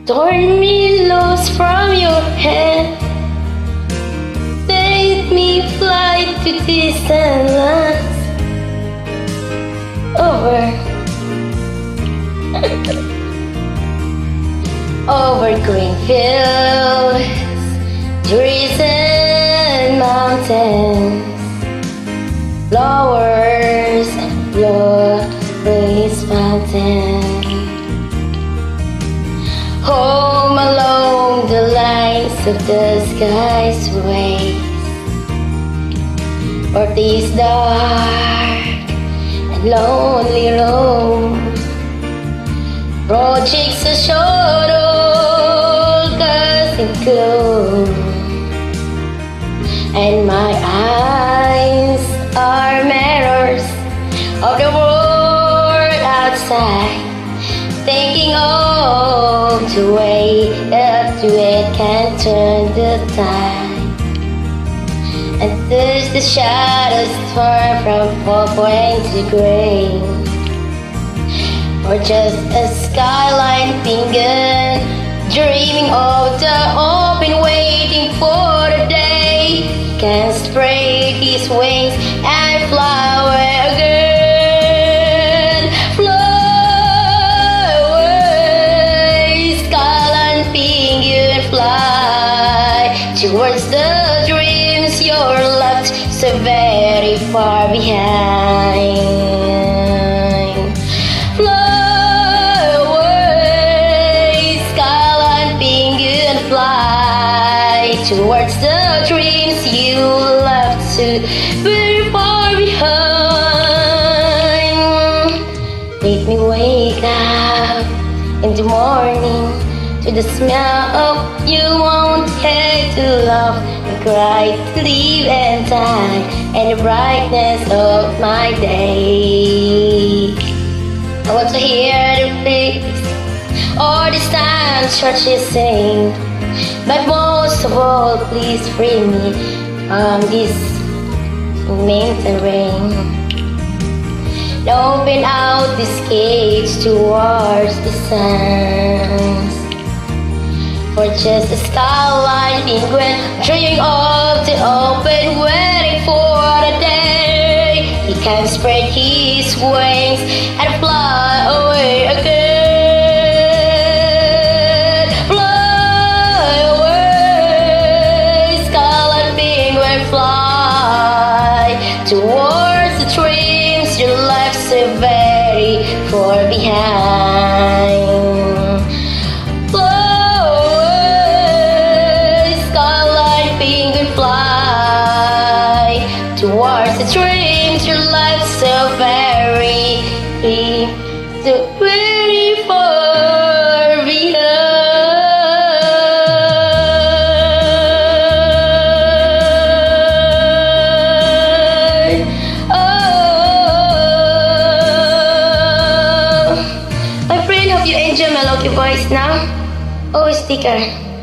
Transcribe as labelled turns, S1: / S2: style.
S1: Torn me loose from your hand, made me fly to distant lands. Over green fields, trees and mountains, flowers and glorious fountains. Home along the lines of the sky's ways, for this dark and lonely road. Projects a shuttle casting glow, and my eyes are mirrors of the world outside, thinking of the way that it can turn the tide, and thus the shadows turn from purple to grey, or just a skyline finger dreaming of the open, waiting for the day he can spread his wings and fly away again. Fly away, skyline finger, fly towards the dreams you're left so very far behind. Towards the dreams you left so very far behind. Make me wake up in the morning to the smell of you, won't hate to love and cry, to live and die, and the brightness of my day. I want to hear the place or the sound churches sing, but most of all, please free me from this mountain rain. Open out this cage towards the sun, for just a skyline penguin dreaming of the open, waiting for the day he can spread his wings and fly away again. Towards the dreams you left so very far behind. Fly away, skyline penguin, fly towards the dreams you left so very far behind. You enjoy my lucky voice now? Oh, sticker.